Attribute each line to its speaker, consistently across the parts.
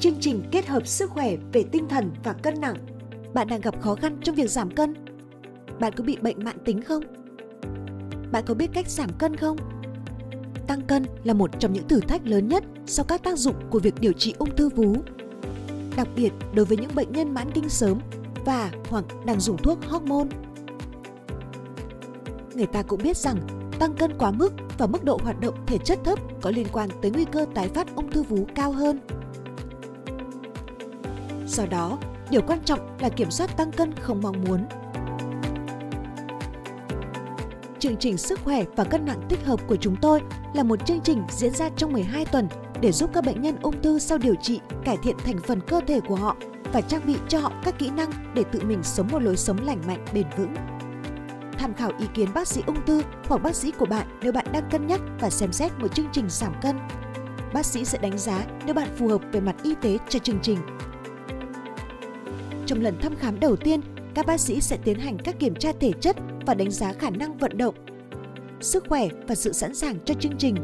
Speaker 1: chương trình kết hợp sức khỏe về tinh thần và cân nặng. Bạn đang gặp khó khăn trong việc giảm cân? Bạn có bị bệnh mãn tính không? Bạn có biết cách giảm cân không? Tăng cân là một trong những thử thách lớn nhất sau các tác dụng của việc điều trị ung thư vú. Đặc biệt đối với những bệnh nhân mãn kinh sớm và hoặc đang dùng thuốc hormone. Người ta cũng biết rằng tăng cân quá mức và mức độ hoạt động thể chất thấp có liên quan tới nguy cơ tái phát ung thư vú cao hơn. Do đó, điều quan trọng là kiểm soát tăng cân không mong muốn. Chương trình sức khỏe và cân nặng thích hợp của chúng tôi là một chương trình diễn ra trong 12 tuần để giúp các bệnh nhân ung thư sau điều trị cải thiện thành phần cơ thể của họ và trang bị cho họ các kỹ năng để tự mình sống một lối sống lành mạnh bền vững. Tham khảo ý kiến bác sĩ ung thư hoặc bác sĩ của bạn nếu bạn đang cân nhắc và xem xét một chương trình giảm cân. Bác sĩ sẽ đánh giá nếu bạn phù hợp về mặt y tế cho chương trình. Trong lần thăm khám đầu tiên, các bác sĩ sẽ tiến hành các kiểm tra thể chất và đánh giá khả năng vận động, sức khỏe và sự sẵn sàng cho chương trình.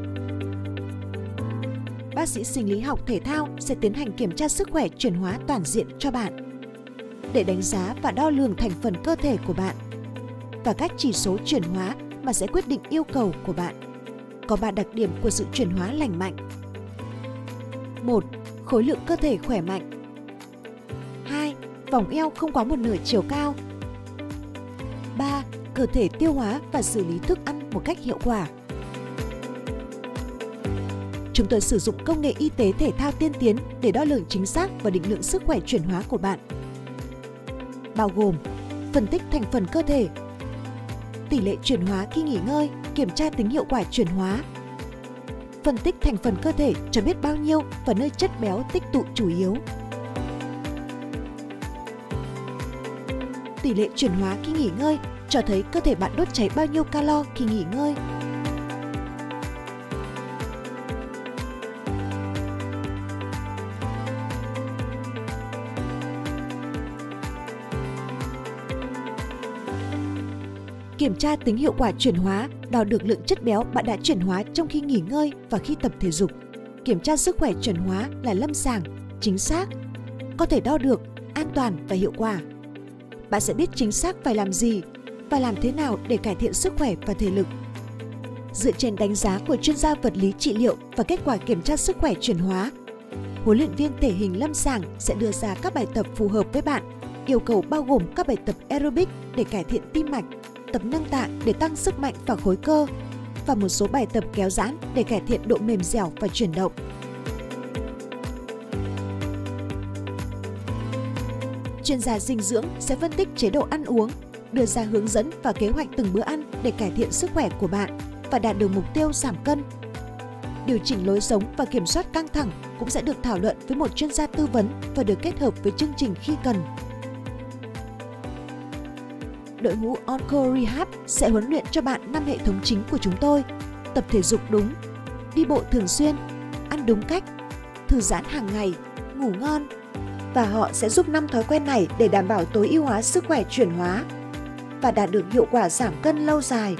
Speaker 1: Bác sĩ sinh lý học thể thao sẽ tiến hành kiểm tra sức khỏe chuyển hóa toàn diện cho bạn để đánh giá và đo lường thành phần cơ thể của bạn và các chỉ số chuyển hóa mà sẽ quyết định yêu cầu của bạn. Có 3 đặc điểm của sự chuyển hóa lành mạnh. 1. Khối lượng cơ thể khỏe mạnh. 2. Vòng eo không quá một nửa chiều cao. 3. Cơ thể tiêu hóa và xử lý thức ăn một cách hiệu quả. Chúng tôi sử dụng công nghệ y tế thể thao tiên tiến để đo lường chính xác và định lượng sức khỏe chuyển hóa của bạn. Bao gồm phân tích thành phần cơ thể, tỷ lệ chuyển hóa khi nghỉ ngơi, kiểm tra tính hiệu quả chuyển hóa, phân tích thành phần cơ thể cho biết bao nhiêu và nơi chất béo tích tụ chủ yếu. Tỷ lệ chuyển hóa khi nghỉ ngơi cho thấy cơ thể bạn đốt cháy bao nhiêu calo khi nghỉ ngơi. Kiểm tra tính hiệu quả chuyển hóa, đo được lượng chất béo bạn đã chuyển hóa trong khi nghỉ ngơi và khi tập thể dục. Kiểm tra sức khỏe chuyển hóa là lâm sàng, chính xác, có thể đo được, an toàn và hiệu quả. Bạn sẽ biết chính xác phải làm gì và làm thế nào để cải thiện sức khỏe và thể lực. Dựa trên đánh giá của chuyên gia vật lý trị liệu và kết quả kiểm tra sức khỏe chuyển hóa, huấn luyện viên thể hình lâm sàng sẽ đưa ra các bài tập phù hợp với bạn. Yêu cầu bao gồm các bài tập aerobic để cải thiện tim mạch, tập nâng tạ để tăng sức mạnh và khối cơ, và một số bài tập kéo giãn để cải thiện độ mềm dẻo và chuyển động. Chuyên gia dinh dưỡng sẽ phân tích chế độ ăn uống, đưa ra hướng dẫn và kế hoạch từng bữa ăn để cải thiện sức khỏe của bạn và đạt được mục tiêu giảm cân. Điều chỉnh lối sống và kiểm soát căng thẳng cũng sẽ được thảo luận với một chuyên gia tư vấn và được kết hợp với chương trình khi cần. Đội ngũ Encore Rehab sẽ huấn luyện cho bạn 5 hệ thống chính của chúng tôi: tập thể dục đúng, đi bộ thường xuyên, ăn đúng cách, thư giãn hàng ngày, ngủ ngon. Và họ sẽ giúp 5 thói quen này để đảm bảo tối ưu hóa sức khỏe chuyển hóa và đạt được hiệu quả giảm cân lâu dài.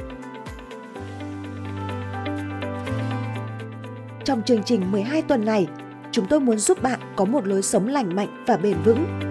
Speaker 1: Trong chương trình 12 tuần này, chúng tôi muốn giúp bạn có một lối sống lành mạnh và bền vững.